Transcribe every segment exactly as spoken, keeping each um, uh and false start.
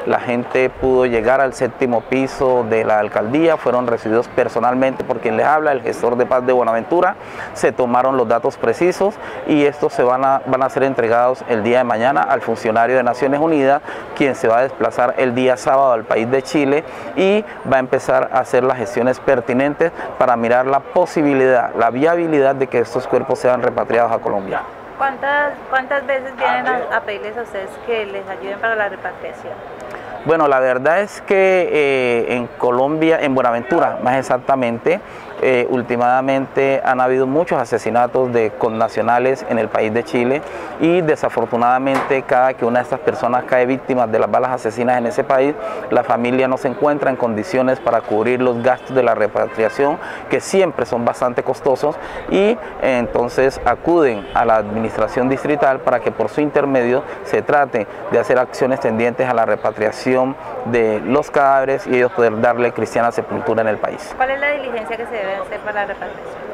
la gente pudo llegar al séptimo piso de la alcaldía, fueron recibidos personalmente por quien les habla, el gestor de paz de Buenaventura. Se tomaron los datos precisos y estos se van a, van a ser entregados el día de mañana al funcionario de Naciones Unidas, quien se va a desplazar el día sábado al país de Chile y va a empezar a hacer las gestiones pertinentes para mirar la posibilidad, la viabilidad de que estos cuerpos sean repatriados a Colombia. ¿Cuántas, cuántas veces vienen a, a pedirles a ustedes que les ayuden para la repatriación? Bueno, la verdad es que eh, en Colombia, en Buenaventura más exactamente, eh, últimamente han habido muchos asesinatos de connacionales en el país de Chile y desafortunadamente cada que una de estas personas cae víctima de las balas asesinas en ese país, la familia no se encuentra en condiciones para cubrir los gastos de la repatriación, que siempre son bastante costosos, y eh, entonces acuden a la administración distrital para que por su intermedio se trate de hacer acciones tendientes a la repatriación de los cadáveres y ellos poder darle cristiana sepultura en el país. ¿Cuál es la diligencia que se debe hacer para la repatriación?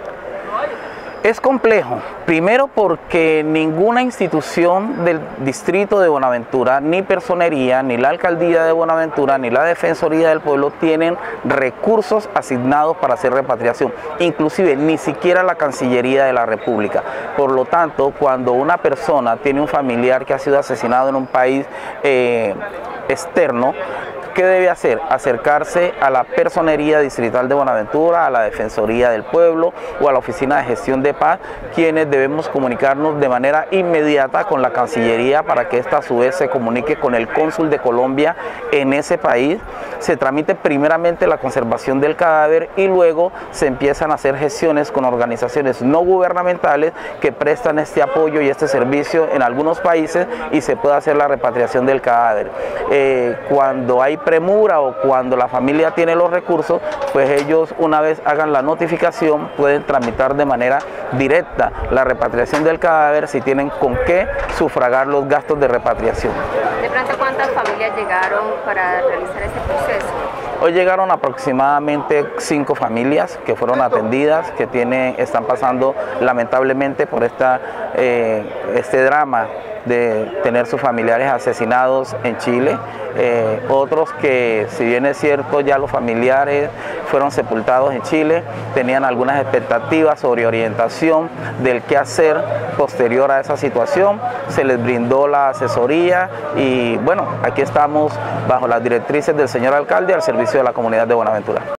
Es complejo, primero porque ninguna institución del distrito de Buenaventura, ni Personería, ni la alcaldía de Buenaventura, ni la Defensoría del Pueblo tienen recursos asignados para hacer repatriación, inclusive ni siquiera la Cancillería de la República. Por lo tanto, cuando una persona tiene un familiar que ha sido asesinado en un país eh, externo, ¿qué debe hacer? Acercarse a la Personería Distrital de Buenaventura, a la Defensoría del Pueblo o a la Oficina de Gestión de Paz, quienes debemos comunicarnos de manera inmediata con la Cancillería para que ésta a su vez se comunique con el cónsul de Colombia en ese país, se tramite primeramente la conservación del cadáver y luego se empiezan a hacer gestiones con organizaciones no gubernamentales que prestan este apoyo y este servicio en algunos países y se puede hacer la repatriación del cadáver. Eh, cuando hay premura o cuando la familia tiene los recursos, pues ellos una vez hagan la notificación pueden tramitar de manera directa la repatriación del cadáver si tienen con qué sufragar los gastos de repatriación. ¿De pronto cuántas familias llegaron para realizar este proceso? Hoy llegaron aproximadamente cinco familias que fueron atendidas, que tienen, están pasando lamentablemente por esta, eh, este drama de tener sus familiares asesinados en Chile. Eh, otros que, si bien es cierto, ya los familiares fueron sepultados en Chile, tenían algunas expectativas sobre orientación del qué hacer posterior a esa situación. Se les brindó la asesoría y bueno, aquí estamos bajo las directrices del señor alcalde al servicio de la comunidad de Buenaventura.